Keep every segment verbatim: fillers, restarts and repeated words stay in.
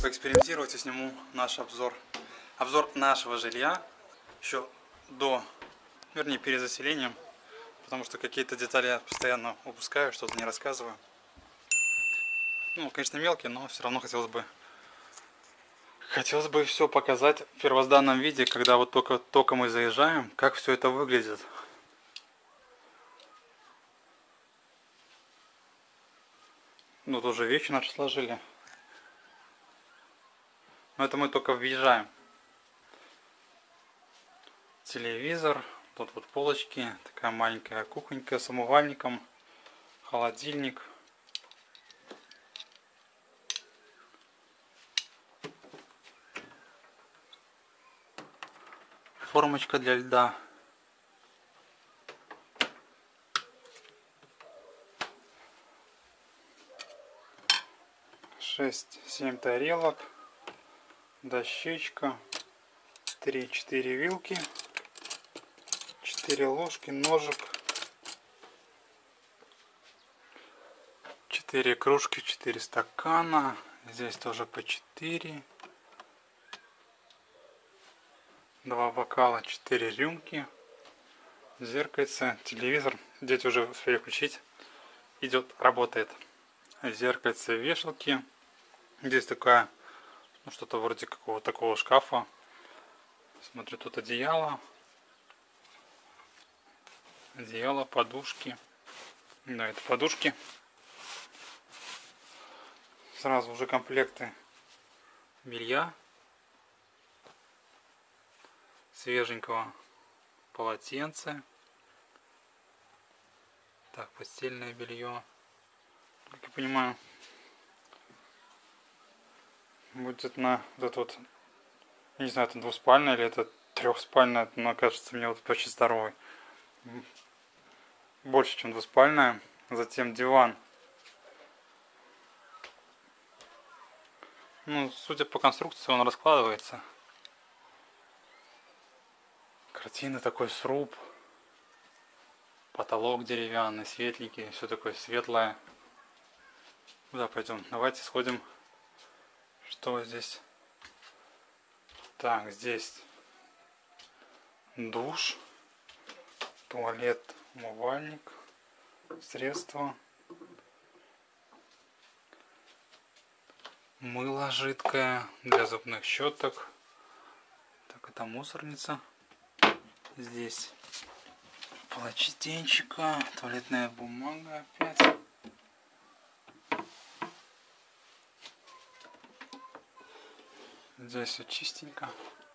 поэкспериментировать и сниму наш обзор. Обзор нашего жилья еще до, вернее, перезаселением, потому что какие-то детали я постоянно упускаю, что-то не рассказываю. Ну, конечно, мелкие, но все равно хотелось бы хотелось бы все показать в первозданном виде, когда вот только, только мы заезжаем, как все это выглядит. Ну, тоже вещи наши сложили. Но это мы только въезжаем. Телевизор, тут вот полочки, такая маленькая кухонька с умывальником, холодильник. Формочка для льда. шесть-семь тарелок, дощечка, три-четыре вилки, четыре ложки, ножик, четыре кружки, четыре стакана, здесь тоже по четыре, два бокала, четыре рюмки, зеркальце, телевизор, дети уже успели включить, идет, работает, зеркальце, вешалки, здесь такая, ну, что-то вроде какого-то такого шкафа. Смотрю, тут одеяло, одеяло, подушки, да, это подушки. Сразу уже комплекты белья, свеженького, полотенце, так, постельное белье, как я понимаю, будет на вот, вот, не знаю, это двуспальная или это трехспальная, но кажется мне вот почти здоровый, больше чем двуспальная. Затем диван. Ну, судя по конструкции, он раскладывается. Картина, такой сруб. Потолок деревянный, светленький, все такое светлое. Куда пойдем? Давайте сходим. Что здесь? Так, здесь душ, туалет, умывальник, средства, мыло жидкое для зубных щеток. Так, это мусорница. Здесь полотенчика, туалетная бумага опять. Здесь все чистенько.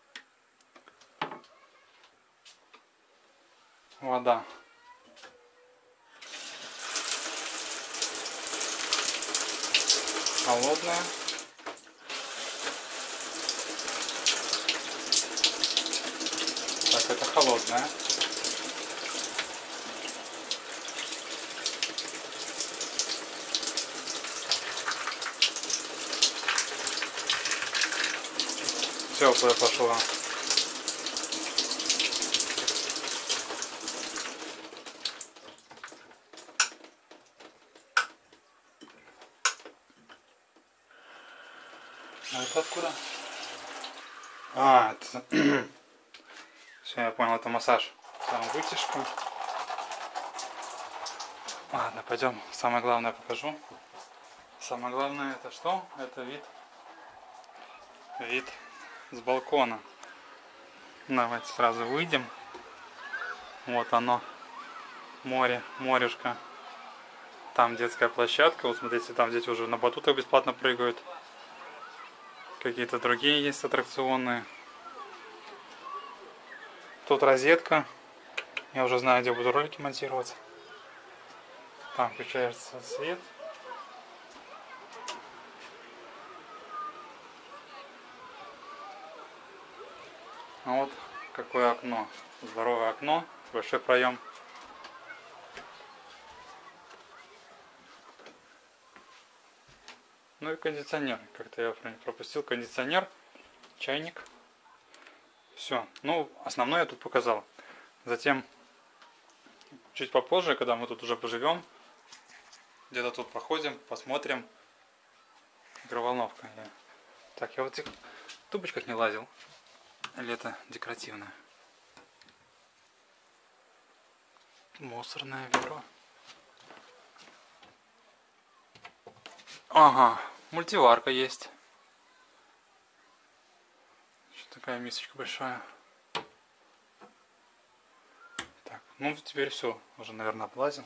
Вода. Холодная. Так, это холодная. Теплая пошла. А это откуда? А, это... Все, я понял, это массаж. Там вытяжка. Ладно, пойдем. Самое главное покажу. Самое главное это что? Это вид. Вид с балкона. Давайте сразу выйдем. Вот оно. Море, морюшко. Там детская площадка. Вот смотрите, там дети уже на батутах бесплатно прыгают. Какие-то другие есть аттракционные. Тут розетка. Я уже знаю, где буду ролики монтировать. Там включается свет. А вот какое окно. Здоровое окно. Большой проем. Ну и кондиционер. Как-то я пропустил кондиционер. Чайник. Все. Ну, основное я тут показал. Затем, чуть попозже, когда мы тут уже поживем, где-то тут походим, посмотрим. Микроволновка. Так, я вот в этих тубочках не лазил. Или это декоративное? Мусорное ведро. Ага, мультиварка есть. Еще такая мисочка большая. Так, ну теперь все, уже, наверное, облазил.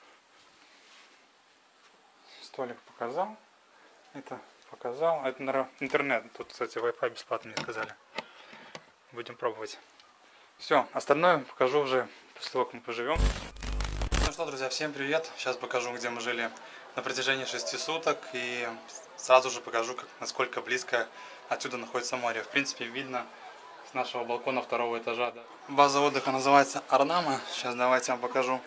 Столик показал. Это показал. Это, наверное, интернет. Тут, кстати, Wi-Fi бесплатно мне сказали. Будем пробовать. Все, остальное покажу уже после того, как мы поживем. Ну что, друзья, всем привет. Сейчас покажу, где мы жили на протяжении шести суток. И сразу же покажу, как, насколько близко отсюда находится море. В принципе, видно с нашего балкона второго этажа. Да. База отдыха называется Арнама. Сейчас давайте вам покажу.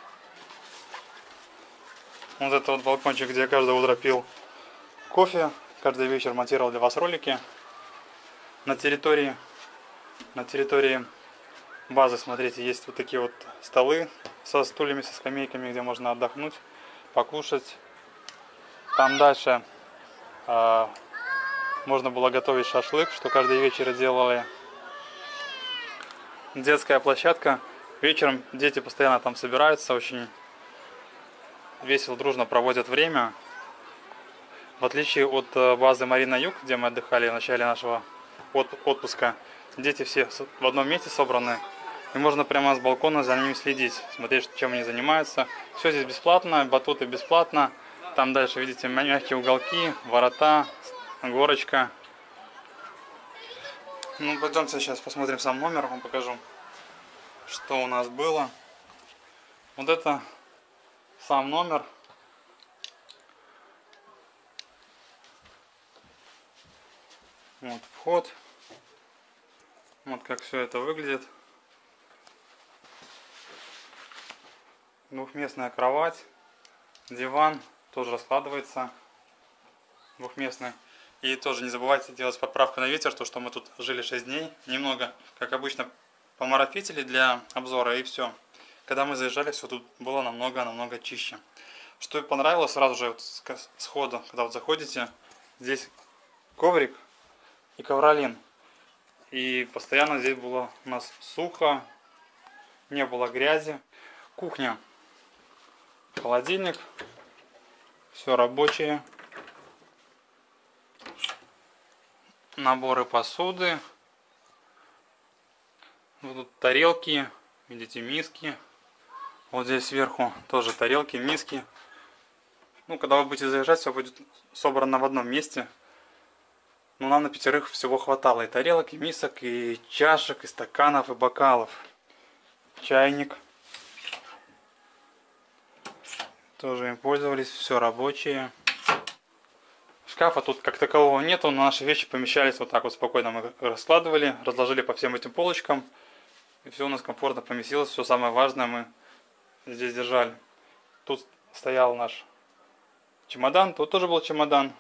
Вот это вот балкончик, где я каждое утро пил кофе. Каждый вечер монтировал для вас ролики. На территории, на территории базы, смотрите, есть вот такие вот столы со стульями, со скамейками, где можно отдохнуть, покушать. Там дальше э, можно было готовить шашлык, что каждый вечер делали. Детская площадка. Вечером дети постоянно там собираются, очень весело, дружно проводят время. В отличие от базы Марина Юг, где мы отдыхали в начале нашего отпуска, дети все в одном месте собраны. И можно прямо с балкона за ними следить, смотреть, чем они занимаются. Все здесь бесплатно, батуты бесплатно. Там дальше, видите, мягкие уголки, ворота, горочка. Ну, пойдемте сейчас посмотрим сам номер, вам покажу, что у нас было. Вот это сам номер. Вот вход. Вот как все это выглядит. Двухместная кровать, диван тоже раскладывается, двухместный. И тоже не забывайте делать поправку на ветер, то что мы тут жили шесть дней, немного, как обычно, помарафетили для обзора и все. Когда мы заезжали, все тут было намного-намного чище. Что понравилось сразу же вот сходу, когда вот заходите, здесь коврик и ковролин. И постоянно здесь было у нас сухо, не было грязи. Кухня. Холодильник, все рабочее, наборы посуды, будут тарелки, видите, миски, вот здесь сверху тоже тарелки, миски. Ну, когда вы будете заезжать, все будет собрано в одном месте. Но нам на пятерых всего хватало и тарелок, и мисок, и чашек, и стаканов, и бокалов. Чайник. Тоже им пользовались, все рабочие. Шкафа тут как такового нету, но наши вещи помещались вот так вот спокойно. Мы раскладывали, разложили по всем этим полочкам. И все у нас комфортно поместилось, все самое важное мы здесь держали. Тут стоял наш чемодан, тут тоже был чемодан.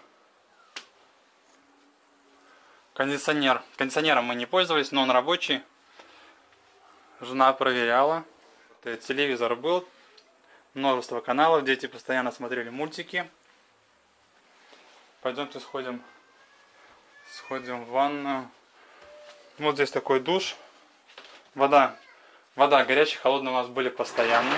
Кондиционер. Кондиционером мы не пользовались, но он рабочий. Жена проверяла. Телевизор был. Множество каналов, дети постоянно смотрели мультики. Пойдемте сходим, сходим в ванную. Вот здесь такой душ. Вода, вода горячая, холодная у нас были постоянно.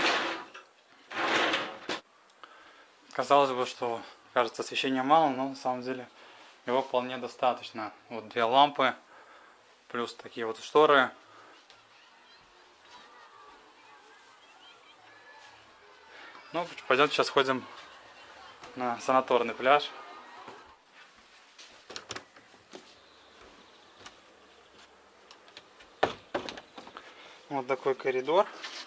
Казалось бы, что, кажется, освещения мало, но на самом деле его вполне достаточно. Вот две лампы, плюс такие вот шторы. Ну, пойдемте сейчас ходим на санаторный пляж. Вот такой коридор.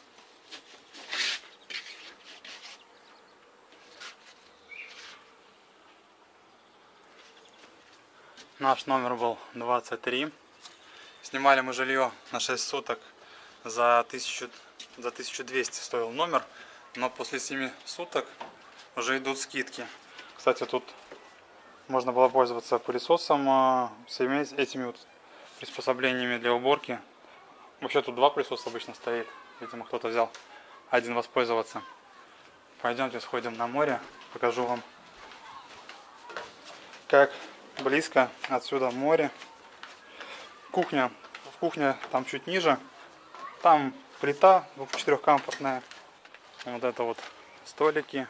Наш номер был двадцать три. Снимали мы жилье на шесть суток за тысячу, за тысячу двести стоил номер. Но после семи суток уже идут скидки. Кстати, тут можно было пользоваться пылесосом, всеми этими вот приспособлениями для уборки. Вообще тут два пылесоса обычно стоит. Видимо, кто-то взял один воспользоваться. Пойдемте сходим на море. Покажу вам, как близко. Отсюда море. Кухня. В кухне там чуть ниже. Там плита четырехкамфортная. Вот это вот столики,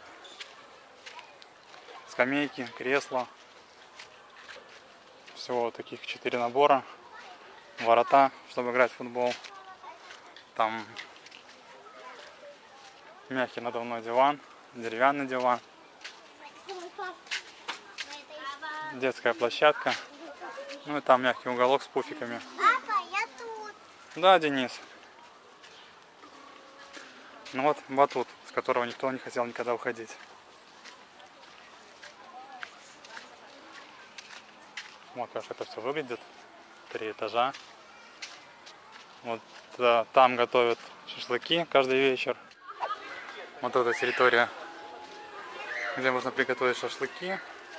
скамейки, кресла. Всего вот таких четыре набора. Ворота, чтобы играть в футбол. Там мягкий надувной диван, деревянный диван. Детская площадка. Ну и там мягкий уголок с пуфиками. Папа, я тут. Да, Денис. Ну вот батут, с которого никто не хотел никогда уходить. Вот как это все выглядит. Три этажа. Вот да, там готовят шашлыки каждый вечер. Вот эта территория, где можно приготовить шашлыки.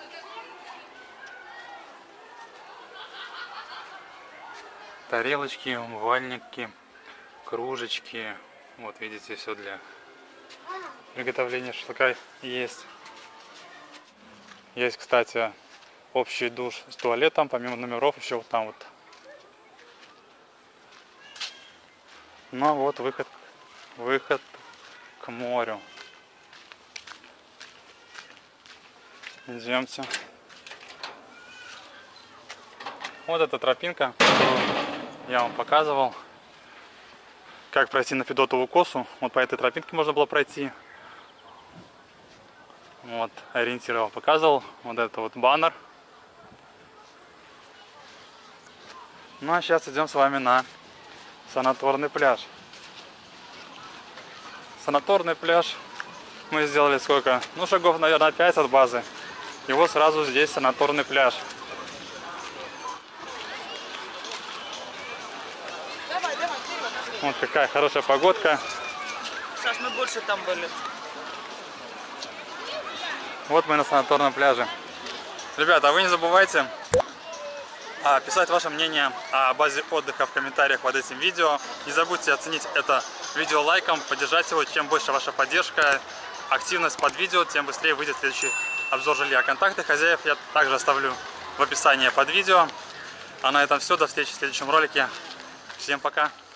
Тарелочки, умывальники, кружечки. Вот видите, все для приготовления шашлыка есть. Есть, кстати, общий душ с туалетом, помимо номеров еще вот там вот. Ну а вот выход, выход к морю. Идемте. Вот эта тропинка, которую я вам показывал. Как пройти на Федотову косу. Вот по этой тропинке можно было пройти. Вот, ориентировал, показывал. Вот это вот баннер. Ну а сейчас идем с вами на санаторный пляж. Санаторный пляж мы сделали сколько? Ну, шагов, наверное, пять от базы. И вот сразу здесь санаторный пляж. Вот какая хорошая погодка. Саш, мы больше там были. Вот мы на санаторном пляже. Ребята, а вы не забывайте а, писать ваше мнение о базе отдыха в комментариях под этим видео. Не забудьте оценить это видео лайком, поддержать его. Чем больше ваша поддержка, активность под видео, тем быстрее выйдет следующий обзор жилья. Контакты хозяев я также оставлю в описании под видео. А на этом все. До встречи в следующем ролике. Всем пока!